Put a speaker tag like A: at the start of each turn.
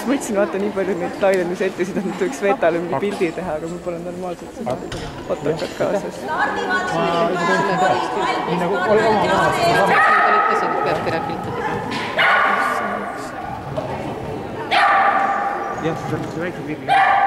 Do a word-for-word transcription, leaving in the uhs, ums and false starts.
A: siis mõtlesin, vaata nii palju neid Thailandis ettesid, et võiks Vetale mingi pildi teha, aga mul pole normaalselt seda fotokat kaasas.
B: Ma ütlesin teaks küll. Nii nagu ole oma maas. Need olid tõsid, et peab kere pilti tegema.
C: Jah, see on väike pildi.